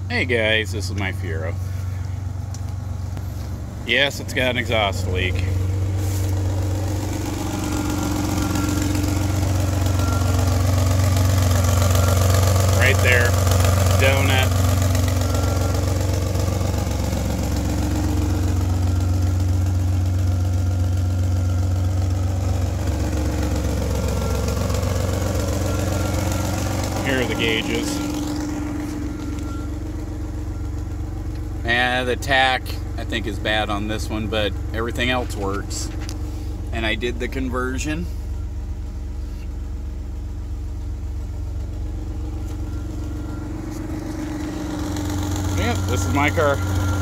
Hey guys, this is my Fiero. Yes, it's got an exhaust leak. Right there. Donut. Here are the gauges. The tack I think is bad on this one, but everything else works. And I did the conversion. Yep, this is my car.